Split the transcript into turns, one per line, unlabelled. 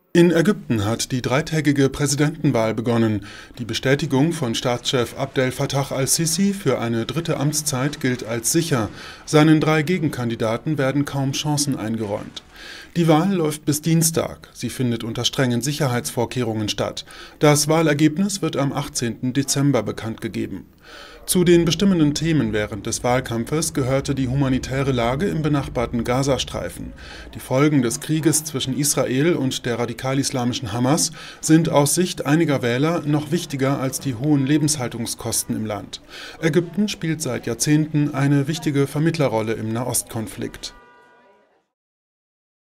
In Ägypten hat die dreitägige Präsidentenwahl begonnen. Die Bestätigung von Staatschef Abdel Fattah al-Sisi für eine dritte Amtszeit gilt als sicher. Seinen drei Gegenkandidaten werden kaum Chancen eingeräumt. Die Wahl läuft bis Dienstag. Sie findet unter strengen Sicherheitsvorkehrungen statt. Das Wahlergebnis wird am 18. Dezember bekannt gegeben. Zu den bestimmenden Themen während des Wahlkampfes gehörte die humanitäre Lage im benachbarten Gazastreifen. Die Folgen des Krieges zwischen Israel und der radikal-islamischen Hamas sind aus Sicht einiger Wähler noch wichtiger als die hohen Lebenshaltungskosten im Land. Ägypten spielt seit Jahrzehnten eine wichtige Vermittlerrolle im Nahostkonflikt.